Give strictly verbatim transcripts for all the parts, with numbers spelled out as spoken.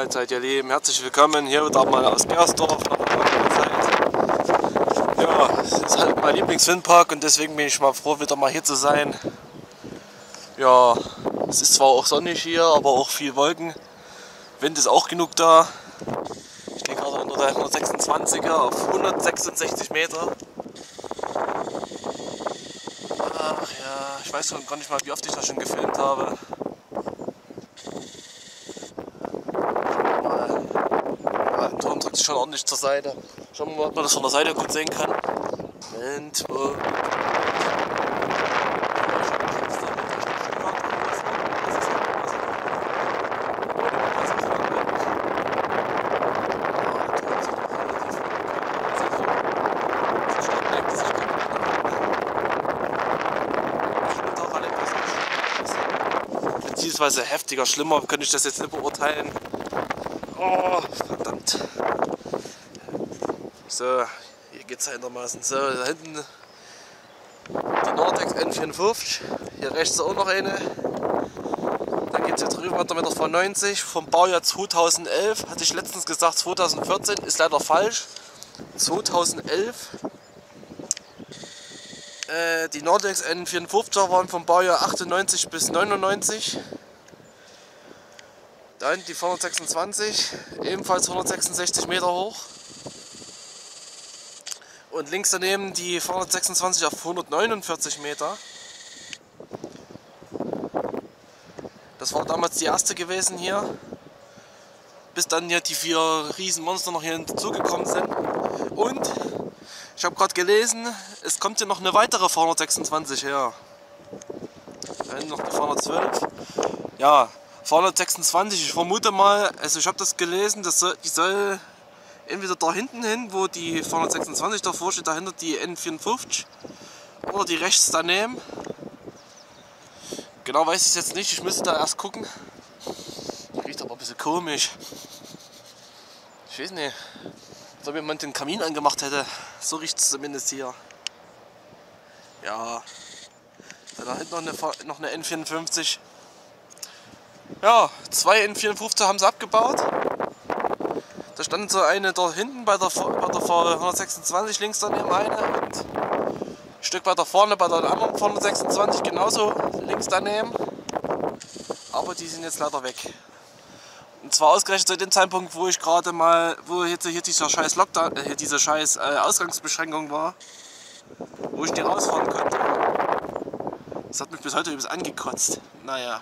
Mahlzeit, ihr Lieben. Herzlich willkommen hier wieder mal aus Gersdorf nach einer langen Zeit. Ja, es ist halt mein Lieblingswindpark und deswegen bin ich mal froh, wieder mal hier zu sein. Ja, es ist zwar auch sonnig hier, aber auch viel Wolken. Wind ist auch genug da. Ich stehe gerade unter der hundertsechsundzwanziger auf hundertsechsundsechzig Meter. Ach ja, ich weiß schon gar nicht mal, wie oft ich das schon gefilmt habe. Der Turm drückt sich schon ordentlich zur Seite. Schauen wir mal, ob man das von der Seite gut sehen kann. Moment, oh. Beziehungsweise heftiger, schlimmer könnte ich das jetzt nicht beurteilen. Oh, verdammt. So, hier geht es einigermaßen. So, da hinten die Nordex N vierundfünfzig. Hier rechts auch noch eine. Dann geht es hier drüben weiter mit der V neunzig. Vom Baujahr zweitausendelf. Hatte ich letztens gesagt zweitausendvierzehn. Ist leider falsch. zweitausendelf. Äh, die Nordex N vierundfünfziger waren vom Baujahr achtundneunzig bis neunundneunzig. Dann die V hundertsechsundzwanzig, ebenfalls hundertsechsundsechzig Meter hoch. Und links daneben die V hundertsechsundzwanzig auf hundertneunundvierzig Meter. Das war damals die erste gewesen hier. Bis dann hier die vier Riesenmonster noch hier hinzugekommen sind. Und ich habe gerade gelesen, es kommt hier noch eine weitere V hundertsechsundzwanzig her. Dann noch die V hundertzwölf. Ja. V hundertsechsundzwanzig, ich vermute mal, also ich habe das gelesen, das soll, die soll entweder da hinten hin, wo die V hundertsechsundzwanzig davor steht, dahinter die N vierundfünfzig, oder die rechts daneben. Genau weiß ich es jetzt nicht, ich müsste da erst gucken. Die riecht aber ein bisschen komisch. Ich weiß nicht, als ob jemand den Kamin angemacht hätte. So riecht es zumindest hier. Ja, da hinten noch eine, noch eine N vierundfünfzig. Ja, zwei N vierundfünfzig haben sie abgebaut. Da stand so eine da hinten bei der, bei der V hundertsechsundzwanzig, links daneben eine und ein Stück weiter vorne bei der anderen V hundertsechsundzwanzig genauso links daneben. Aber die sind jetzt leider weg. Und zwar ausgerechnet zu dem Zeitpunkt, wo ich gerade mal, wo jetzt hier dieser scheiß Lockdown, äh, diese scheiß äh, Ausgangsbeschränkung war, wo ich nicht rausfahren konnte. Das hat mich bis heute übrigens angekotzt. Naja.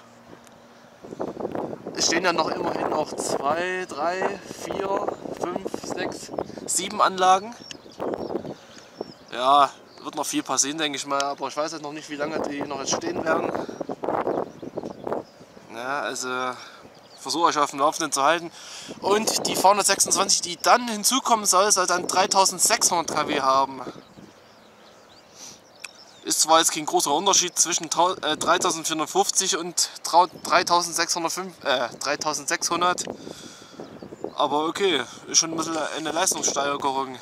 Es stehen ja noch immerhin noch zwei, drei, vier, fünf, sechs, sieben Anlagen. Ja, wird noch viel passieren, denke ich mal, aber ich weiß jetzt noch nicht, wie lange die noch jetzt stehen werden. Ja, also versuche euch auf dem Laufenden zu halten. Und die V hundertsechsundzwanzig, die dann hinzukommen soll, soll dann dreitausendsechshundert Kilowatt haben. Ist zwar jetzt kein großer Unterschied zwischen dreitausendvierhundertfünfzig und dreitausendsechshundert, aber okay, ist schon ein bisschen eine Leistungssteigerung.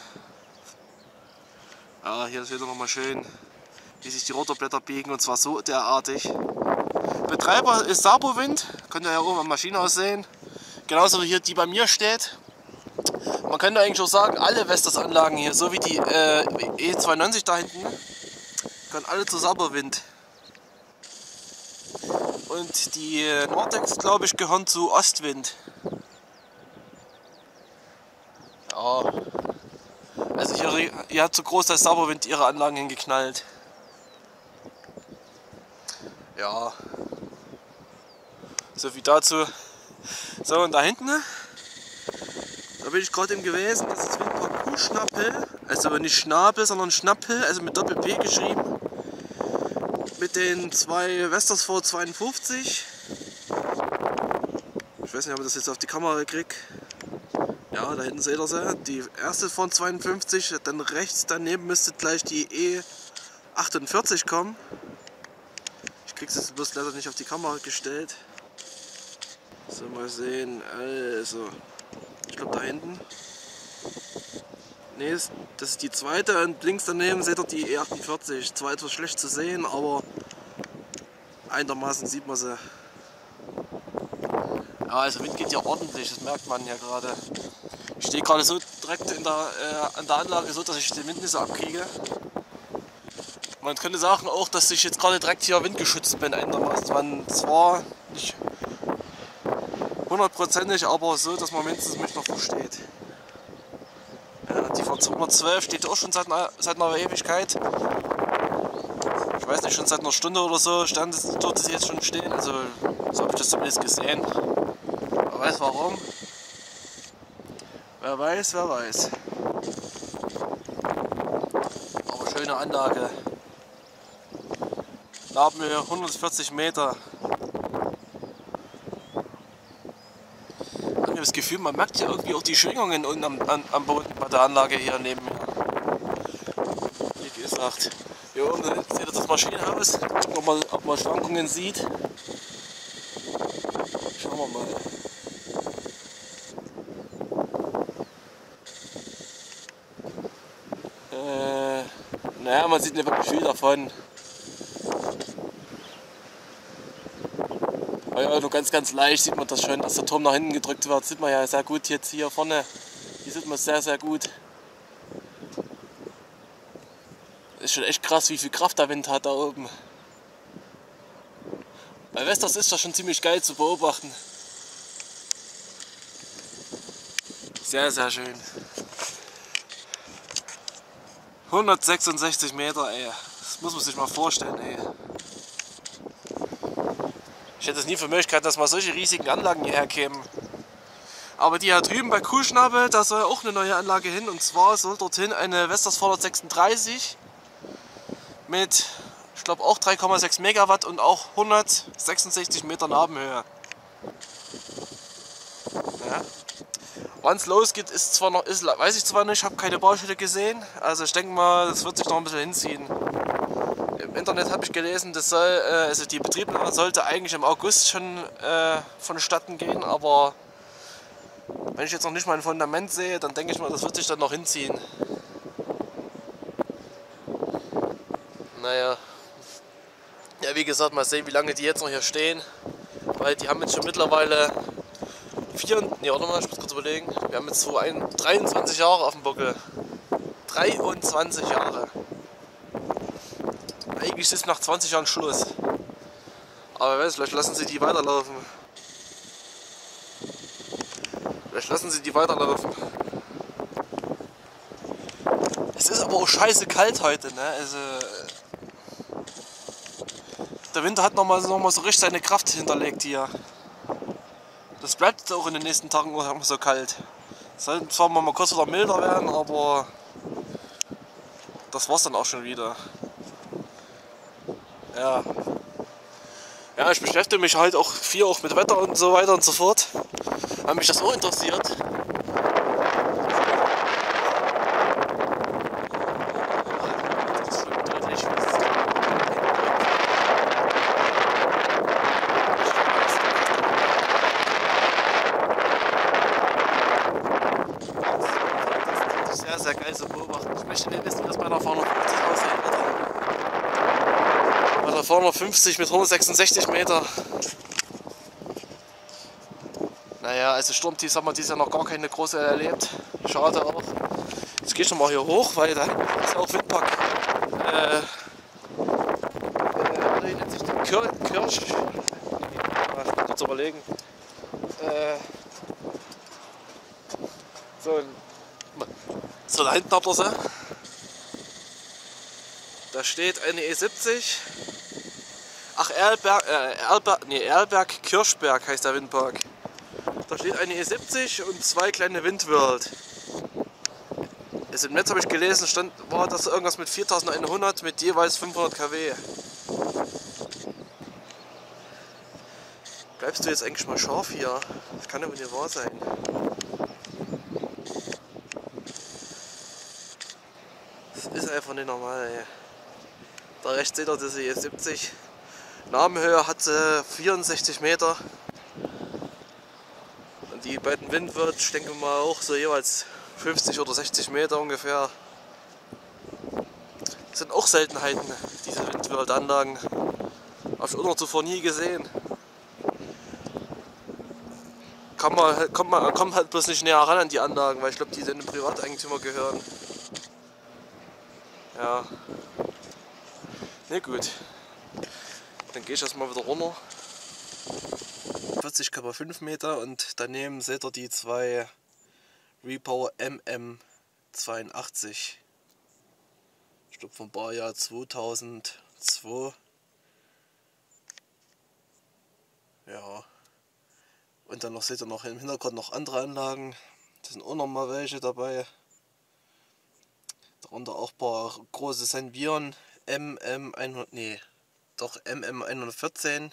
Ja, hier ist wieder nochmal schön, wie sich die Rotorblätter biegen, und zwar so derartig. Betreiber ist Sabowind, könnt ihr ja oben am Maschinenhaus sehen, genauso wie hier die bei mir steht. Man könnte eigentlich auch sagen, alle Vestas-Anlagen hier, so wie die äh, E zweiundneunzig da hinten, können alle zu Sabowind. Und die Nordex, glaube ich, gehören zu Ostwind. Ja. Also hier, hier hat so groß das Sabowind ihre Anlagen hingeknallt. Ja. So viel dazu. So, und da hinten, da bin ich gerade eben gewesen, das ist Windpark Kuhschnappel. Also nicht Schnabel, sondern Schnappel, also mit Doppel-P geschrieben. Mit den zwei Vestas V zweiundfünfzig. Ich weiß nicht, ob ich das jetzt auf die Kamera kriege. Ja, da hinten seht ihr sie. Die erste V zweiundfünfzig, dann rechts daneben müsste gleich die E achtundvierzig kommen. Ich kriege es jetzt bloß leider nicht auf die Kamera gestellt. So, mal sehen. Also, ich glaube da hinten. Ne, das ist die zweite, und links daneben seht ihr die E achtundvierzig. Zwar etwas schlecht zu sehen, aber einigermaßen sieht man sie. Ja, also Wind geht ja ordentlich, das merkt man ja gerade. Ich stehe gerade so direkt in der, äh, an der Anlage, so dass ich den Wind nicht so abkriege. Man könnte sagen auch, dass ich jetzt gerade direkt hier windgeschützt bin einigermaßen. Man zwar nicht hundertprozentig, aber so, dass man mindestens mich noch versteht. Ja, die V zweihundertzwölf steht auch schon seit einer, seit einer Ewigkeit. Ich weiß nicht, schon seit einer Stunde oder so stand es, dort sie jetzt schon stehen. Also so habe ich das zumindest gesehen. Wer weiß warum. Wer weiß, wer weiß. Aber schöne Anlage. Nabenhöhe hundertvierzig Meter. Ich habe das Gefühl, man merkt ja irgendwie auch die Schwingungen unten am, am, am Boden bei der Anlage hier neben mir. Wie gesagt, hier oben seht ihr das Maschinenhaus. Gucken wir mal, ob man Schwankungen sieht. Schauen wir mal. Äh, naja, man sieht nicht wirklich viel davon. Ja, nur ganz, ganz leicht sieht man das schon, dass der Turm nach hinten gedrückt wird. Sieht man ja sehr gut jetzt hier vorne. Hier sieht man sehr, sehr gut. Ist schon echt krass, wie viel Kraft der Wind hat da oben. Bei Westers ist das schon ziemlich geil zu beobachten. Sehr, sehr schön. hundertsechsundsechzig Meter, ey. Das muss man sich mal vorstellen, ey. Ich hätte es nie für möglich gehabt, dass mal solche riesigen Anlagen hierher kämen. Aber die hier drüben bei Kuhschnabe, da soll auch eine neue Anlage hin. Und zwar soll dorthin eine Westers zweihundertsechsunddreißig mit, ich glaube, auch drei Komma sechs Megawatt und auch hundertsechsundsechzig Meter Nabenhöhe. Ja. Wann es losgeht, ist zwar noch, ist, weiß ich zwar nicht, ich habe keine Baustelle gesehen. Also ich denke mal, das wird sich noch ein bisschen hinziehen. Im Internet habe ich gelesen, das soll, äh, also die Betriebnahme sollte eigentlich im August schon äh, vonstatten gehen, aber wenn ich jetzt noch nicht mal ein Fundament sehe, dann denke ich mal, das wird sich dann noch hinziehen. Naja, ja, wie gesagt, mal sehen, wie lange die jetzt noch hier stehen, weil die haben jetzt schon mittlerweile vier, nee, warte mal, ich muss kurz überlegen, wir haben jetzt so ein, dreiundzwanzig Jahre auf dem Buckel. dreiundzwanzig Jahre. Eigentlich ist nach zwanzig Jahren Schluss. Aber wer weiß, vielleicht lassen sie die weiterlaufen. Vielleicht lassen sie die weiterlaufen. Es ist aber auch scheiße kalt heute, ne? Also, der Winter hat nochmal noch mal so richtig seine Kraft hinterlegt hier. Das bleibt jetzt auch in den nächsten Tagen auch so kalt. Es soll zwar mal kurz wieder milder werden, aber das war's dann auch schon wieder. Ja. Ja, ich beschäftige mich halt auch viel auch mit Wetter und so weiter und so fort. Weil mich das auch interessiert. Sehr, sehr geil zu beobachten. Ich möchte nicht wissen, wie das bei einer zweihundertfünfzig aussehen wird. Bei der zweihundertfünfzig mit hundertsechsundsechzig Meter. Naja, also Sturmtief haben wir dieses Jahr noch gar keine große erlebt. Schade auch. Jetzt gehe ich nochmal hier hoch, weil da ist auch Windpark. Äh, äh, wie nennt sich die? Kir Kirsch. Ich muss kurz überlegen. Äh, so, so da hinten habt ihr sie. Da steht eine E siebzig. Ach, Erlberg, äh, Erlberg, nee, Erlberg Kirschberg heißt der Windpark. Da steht eine E siebzig und zwei kleine Windworld. Also im Netz habe ich gelesen, stand, war das irgendwas mit viertausendeinhundert mit jeweils fünfhundert Kilowatt. Bleibst du jetzt eigentlich mal scharf hier? Das kann aber nicht wahr sein. Das ist einfach nicht normal, ey. Da rechts seht ihr diese E siebzig. Namenhöhe hat sie vierundsechzig Meter. Und die beiden Windwirte, ich denke mal auch so jeweils fünfzig oder sechzig Meter ungefähr. Das sind auch Seltenheiten, diese Windwirtanlagen. Habe ich auch noch zuvor nie gesehen. kann man, halt- kommt man kommt halt bloß nicht näher ran an die Anlagen, weil ich glaube, die den Privateigentümer gehören. Ja. Ne, gut. Dann gehe ich erstmal wieder runter. vierzig Komma fünf Meter und daneben seht ihr die zwei Repower M M zweiundachtzig. Ich glaube vom Baujahr zweitausendzwei. Ja. Und dann noch seht ihr noch im Hintergrund noch andere Anlagen. Da sind auch noch mal welche dabei. Darunter auch ein paar große Senvion M M hundert, nee, doch M M hundertvierzehn.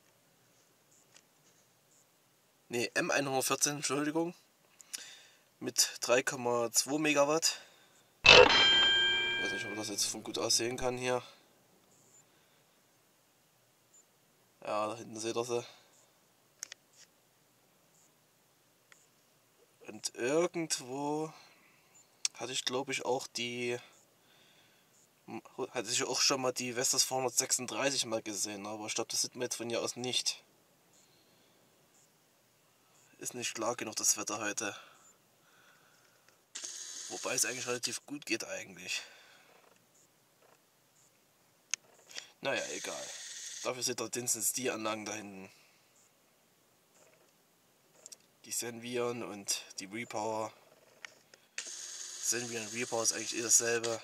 Nee, M hundertvierzehn, Entschuldigung. Mit drei Komma zwei Megawatt. Ich weiß nicht, ob man das jetzt von gut aus sehen kann hier. Ja, da hinten seht ihr sie. Und irgendwo hatte ich, glaube ich, auch die, hatte ich auch schon mal die Vestas zweihundertsechsunddreißig mal gesehen, aber ich glaube, das sieht man jetzt von hier aus nicht. Ist nicht klar genug das Wetter heute. Wobei es eigentlich relativ gut geht eigentlich. Naja, egal. Dafür seht ihr wenigstens die Anlagen da hinten. Die Senvion und die Repower. Senvion und Repower ist eigentlich eh dasselbe.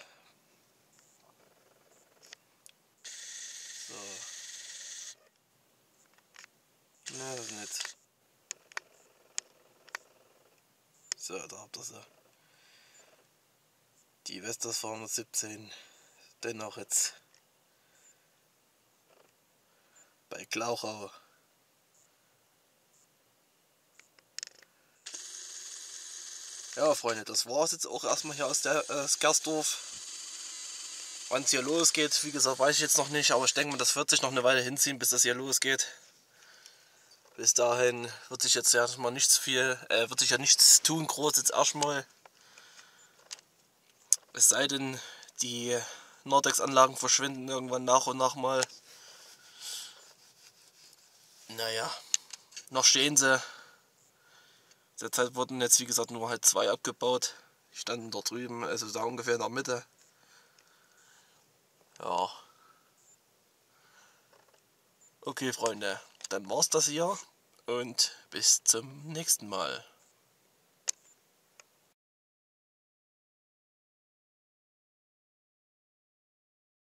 So. Na, das ist nett. So, da habt ihr sie. Die Vestas zweihundertsiebzehn. Dennoch jetzt bei Glauchau. Ja, Freunde, das war es jetzt auch erstmal hier aus der äh, Skersdorf. Wann es hier losgeht, wie gesagt, weiß ich jetzt noch nicht, aber ich denke mal, das wird sich noch eine Weile hinziehen, bis das hier losgeht. Bis dahin wird sich jetzt erstmal nichts viel, äh, wird sich ja nichts tun, groß jetzt erstmal. Es sei denn, die Nordex-Anlagen verschwinden irgendwann nach und nach mal. Naja, noch stehen sie. Derzeit wurden jetzt, wie gesagt, nur halt zwei abgebaut. Die standen dort drüben, also da ungefähr in der Mitte. Ja. Okay, Freunde, dann war's das hier und bis zum nächsten Mal.